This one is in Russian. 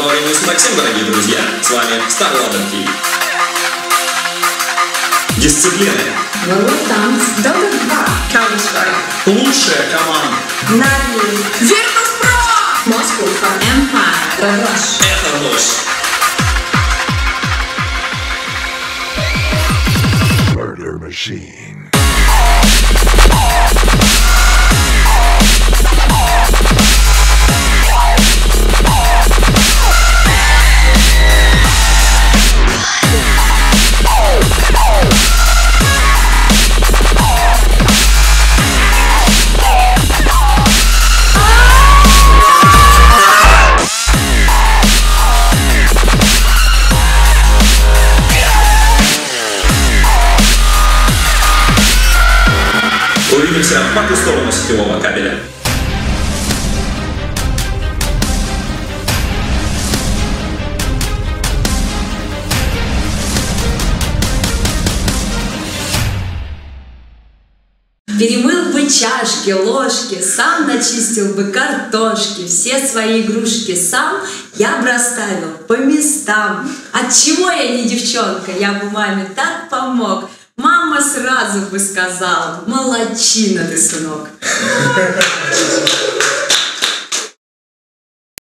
Доброго суток всем, дорогие друзья! С вами SLTV. Дисциплины. Танц. Dota 2. Counter-Strike. Лучшая команда. Na'Vi. Virtus.pro. Moscow for Empire. Rush. Это ложь. Murder Machine. Увидимся по ту сторону сетевого кабеля. Перемыл бы чашки, ложки, сам начистил бы картошки, все свои игрушки сам я бы расставил по местам. Отчего я не девчонка, я бы маме так помог. Мама сразу бы сказала: молодчина ты, сынок.